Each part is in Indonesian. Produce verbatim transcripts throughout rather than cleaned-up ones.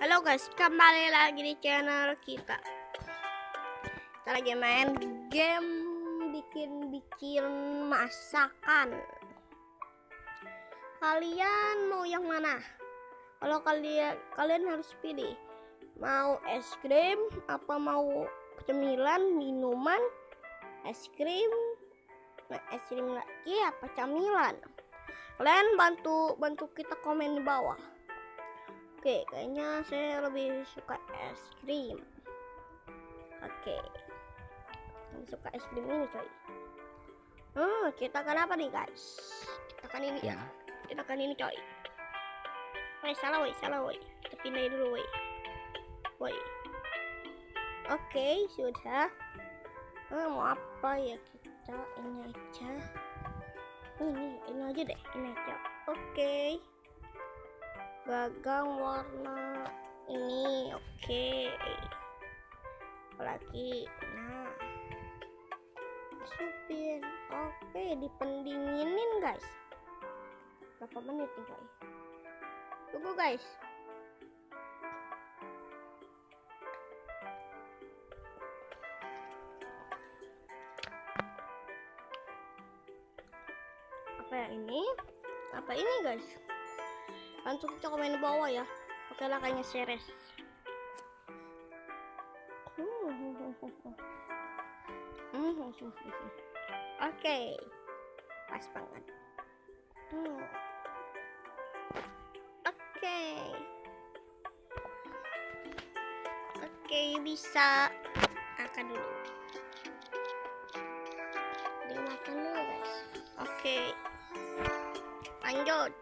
Halo guys, kembali lagi di channel kita. Kita lagi main game bikin-bikin masakan. Kalian mau yang mana? Kalau kalian kalian harus pilih, mau es krim apa mau cemilan, minuman, es krim, nah es krim lagi apa camilan? Kalian bantu bantu kita komen di bawah. Oke, kayaknya saya lebih suka es krim. Oke, lebih suka es krim ini coy. Hmm, kita akan apa nih guys? Kita akan ini ya. Kita akan ini coy. Woi, salah woi, salah woi. Kita pindahin dulu woi. Woi. Oke, sudah. Hmm, mau apa ya kita? Ini aja. Ini, ini aja deh, ini aja. Oke. Gagang warna ini, oke. Okay. Apalagi, nah, supin, oke, okay, dipendinginin guys. Berapa menit nih guys? Tunggu guys. Apa ya ini? Apa ini guys? Langsung kita komen di bawah ya. Oke lah, kayaknya series. Oke, pas banget. Hmm. Oke, oke bisa makan dulu. Dimakan dulu guys. Oke, lanjut.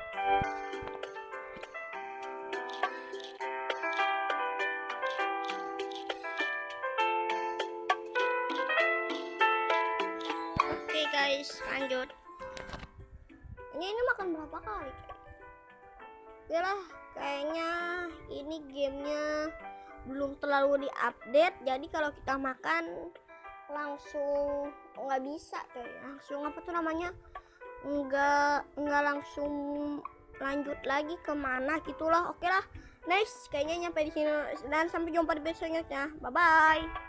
Guys, lanjut. Ini ini makan berapa kali? Ya lah, kayaknya ini gamenya belum terlalu diupdate. Jadi kalau kita makan langsung nggak bisa coy. Langsung apa tuh namanya? Nggak nggak langsung lanjut lagi kemana gitulah. Oke lah, nice. Kayaknya nyampe di sini dan sampai jumpa di video selanjutnya. Bye bye.